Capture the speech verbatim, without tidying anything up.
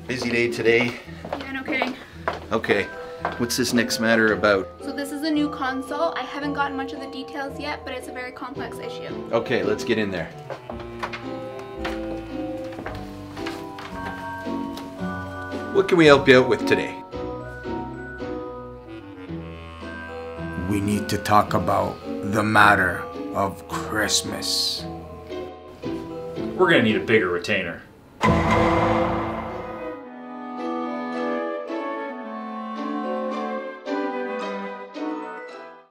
Busy day today. Yeah, no kidding. Okay, what's this next matter about? So this is a new console. I haven't gotten much of the details yet, but it's a very complex issue. Okay, let's get in there. What can we help you out with today? We need to talk about the matter of Christmas. We're gonna need a bigger retainer.